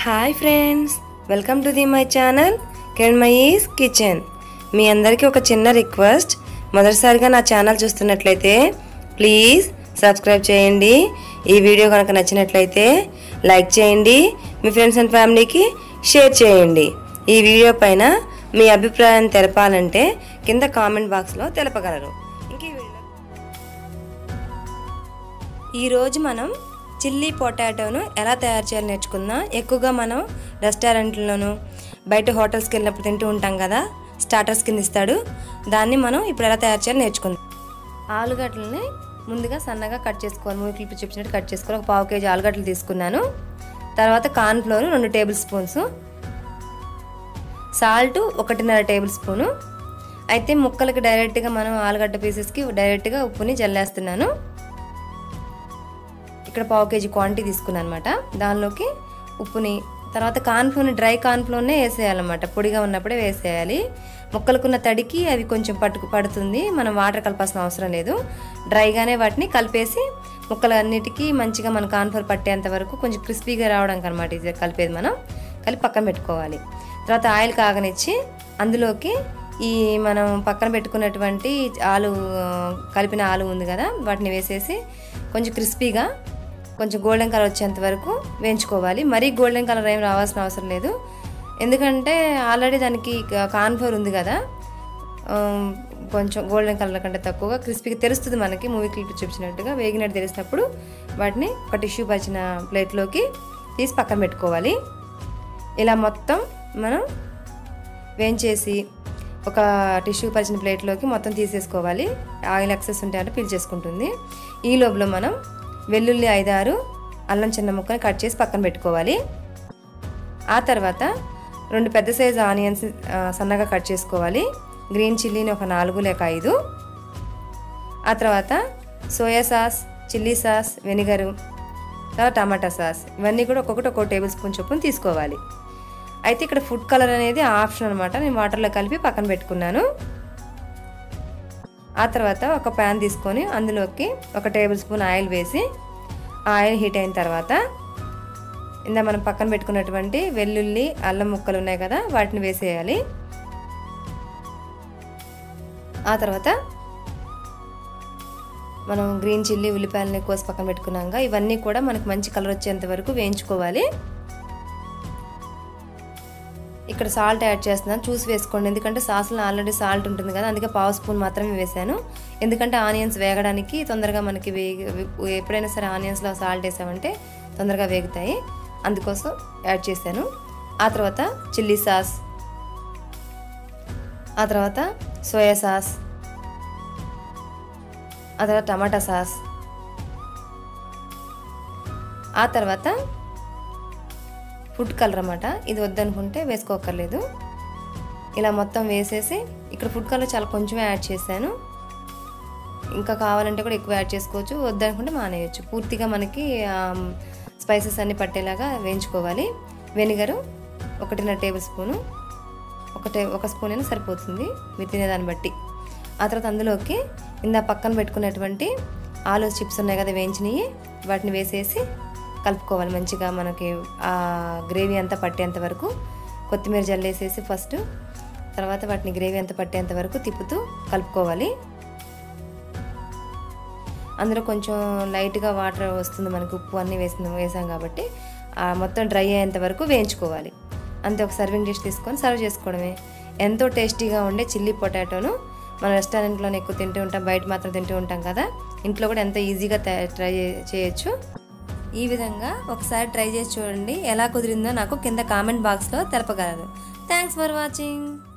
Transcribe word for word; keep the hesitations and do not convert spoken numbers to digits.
Hi friends, welcome to the my channel Kiranmayi's kitchen. మీ అందరికీ ఒక చిన్న రిక్వెస్ట్, మొదటిసారిగా నా ఛానల్ చూస్తున్నట్లయితే ప్లీజ్ సబ్స్క్రైబ్ చేయండి. ఈ వీడియో కనుక నచ్చినట్లయితే లైక్ చేయండి, మీ ఫ్రెండ్స్ అండ్ ఫ్యామిలీకి షేర్ చేయండి. ఈ వీడియో పైన మీ అభిప్రాయాన్ని తెలపాలంటే కింద కామెంట్ బాక్స్లో తెలపగలరు. ఇంక ఈ వీడియో ఈరోజు మనం చిల్లీ పొటాటోను ఎలా తయారు చేయాలో నేర్చుకుందాం. ఎక్కువగా మనం రెస్టారెంట్లోనూ బయట హోటల్స్కి వెళ్ళినప్పుడు తింటూ ఉంటాం కదా, స్టార్టర్స్ కింద ఇస్తాడు. దాన్ని మనం ఇప్పుడు ఎలా తయారు చేయాలో నేర్చుకుందాం. ఆలుగడ్డలని ముందుగా సన్నగా కట్ చేసుకోవాలి, మూడు క్లిప్ చూపించినట్టు కట్ చేసుకోవాలి. ఒక పావు కేజీ ఆలుగడ్డలు తీసుకున్నాను. తర్వాత కార్న్ ఫ్లోర్ రెండు టేబుల్ స్పూన్స్, సాల్ట్ ఒకటిన్నర టేబుల్ స్పూను. అయితే ముక్కలకి డైరెక్ట్గా మనం ఆలుగడ్డ పీసెస్కి డైరెక్ట్గా ఉప్పుని జల్లేస్తున్నాను. ఇక్కడ పావు కేజీ క్వాంటిటీ తీసుకున్నాను అనమాట. దానిలోకి ఉప్పుని, తర్వాత కార్న్ఫ్లోర్ని డ్రై కార్న్ఫ్లోర్నే వేసేయాలన్నమాట. పొడిగా ఉన్నప్పుడే వేసేయాలి. ముక్కలకున్న తడికి అవి కొంచెం పట్టుకు పడుతుంది, మనం వాటర్ కలపాల్సిన అవసరం లేదు. డ్రైగానే వాటిని కలిపేసి ముక్కలన్నిటికీ మంచిగా మన కార్న్ఫ్లోర్ పట్టేంత వరకు కొంచెం క్రిస్పీగా రావడానికి అనమాట ఇది కలిపేది. మనం కలిపి పక్కన పెట్టుకోవాలి. తర్వాత ఆయిల్ కాగనిచ్చి అందులోకి ఈ మనం పక్కన పెట్టుకున్నటువంటి ఆలు కలిపిన ఆలు ఉంది కదా, వాటిని వేసేసి కొంచెం క్రిస్పీగా కొంచెం గోల్డెన్ కలర్ వచ్చేంత వరకు వేయించుకోవాలి. మరీ గోల్డెన్ కలర్ ఏం రావాల్సిన అవసరం లేదు, ఎందుకంటే ఆల్రెడీ దానికి కార్న్ఫ్లోర్ ఉంది కదా. కొంచెం గోల్డెన్ కలర్ కంటే తక్కువగా క్రిస్పీగా తెలుస్తుంది మనకి, మూవీ క్లిప్ చూపించినట్టుగా వేగినట్టు తెలిసినప్పుడు వాటిని ఒక టిష్యూ పరిచిన ప్లేట్లోకి తీసి పక్కన పెట్టుకోవాలి. ఇలా మొత్తం మనం వేయించేసి ఒక టిష్యూ పరిచిన ప్లేట్లోకి మొత్తం తీసేసుకోవాలి. ఆయిల్ ఎక్సెస్ ఉంటే అంటే పీల్చేసుకుంటుంది. ఈ లోపల మనం వెల్లుల్లి ఐదారు, అల్లం చిన్న ముక్కని కట్ చేసి పక్కన పెట్టుకోవాలి. ఆ తర్వాత రెండు పెద్ద సైజు ఆనియన్స్ సన్నగా కట్ చేసుకోవాలి. గ్రీన్ చిల్లీని ఒక నాలుగు లేక ఐదు. ఆ తర్వాత soya sauce, chilli sauce, vinegar, తర్వాత టమాటా సాస్, ఇవన్నీ కూడా ఒక్కొక్కటి ఒక్కొక్క టేబుల్ స్పూన్ చొప్పున తీసుకోవాలి. అయితే ఇక్కడ ఫుడ్ కలర్ అనేది ఆప్షన్ అనమాట. నేను వాటర్లో కలిపి పక్కన పెట్టుకున్నాను. ఆ తర్వాత ఒక ప్యాన్ తీసుకొని అందులోకి ఒక టేబుల్ స్పూన్ ఆయిల్ వేసి, ఆయిల్ హీట్ అయిన తర్వాత ఇందా మనం పక్కన పెట్టుకున్నటువంటి వెల్లుల్లి అల్లం ముక్కలు ఉన్నాయి కదా, వాటిని వేసేయాలి. ఆ తర్వాత మనం గ్రీన్ చిల్లీ, ఉల్లిపాయలని కోసి పక్కన పెట్టుకున్నాక ఇవన్నీ కూడా మనకు మంచి కలర్ వచ్చేంత వరకు వేయించుకోవాలి. ఇక్కడ సాల్ట్ యాడ్ చేస్తున్నాను, చూసి వేసుకోండి, ఎందుకంటే సాస్లో ఆల్రెడీ సాల్ట్ ఉంటుంది కదా, అందుకే పావు స్పూన్ మాత్రమే వేసాను. ఎందుకంటే ఆనియన్స్ వేగడానికి తొందరగా మనకి వేగి ఎప్పుడైనా సరే ఆనియన్స్లో సాల్ట్ వేసామంటే తొందరగా వేగుతాయి, అందుకోసం యాడ్ చేశాను. ఆ తర్వాత చిల్లీ సాస్, ఆ తర్వాత సోయా సాస్, ఆ తర్వాత టమాటా సాస్, ఆ తర్వాత ఫుడ్ కలర్ అన్నమాట. ఇది వద్దనుకుంటే వేసుకోకర్లేదు. ఇలా మొత్తం వేసేసి ఇక్కడ ఫుడ్ కలర్ చాలా కొంచెమే యాడ్ చేశాను, ఇంకా కావాలంటే కూడా ఎక్కువ యాడ్ చేసుకోవచ్చు, వద్దనుకుంటే మానేయచ్చు. పూర్తిగా మనకి స్పైసెస్ అన్నీ పట్టేలాగా వేయించుకోవాలి. వెనిగరు ఒకటిన్నర టేబుల్ స్పూను, ఒక టే ఒక స్పూన్ అయినా సరిపోతుంది మీరు తినేదాన్ని బట్టి. ఆ తర్వాత అందులోకి ఇందా పక్కన పెట్టుకున్నటువంటి ఆలు చిప్స్ ఉన్నాయి కదా వేయించినవి, వాటిని వేసేసి కలుపుకోవాలి మంచిగా. మనకి ఆ గ్రేవీ అంతా పట్టేంత వరకు కొత్తిమీర జల్లేసేసి ఫస్ట్, తర్వాత వాటిని గ్రేవీ అంతా పట్టేంత వరకు తిప్పుతూ కలుపుకోవాలి. అందులో కొంచెం లైట్గా వాటర్ వస్తుంది మనకి, ఉప్పు అన్నీ వేసి వేసాం కాబట్టి మొత్తం డ్రై అయ్యేంత వరకు వేయించుకోవాలి. అంతే. ఒక సర్వింగ్ డిష్ తీసుకొని సర్వ్ చేసుకోవడమే. ఎంతో టేస్టీగా ఉండే చిల్లీ పొటాటోను మన రెస్టారెంట్లోనే ఎక్కువ తింటూ ఉంటాం, బయట మాత్రం తింటూ ఉంటాం కదా, ఇంట్లో కూడా ఎంతో ఈజీగా ట్రై చేయొచ్చు. ఈ విధంగా ఒకసారి ట్రై చేసి చూడండి, ఎలా కుదిరిందో నాకు కింద కామెంట్ బాక్స్లో తెలపగలరు. Thanks for watching.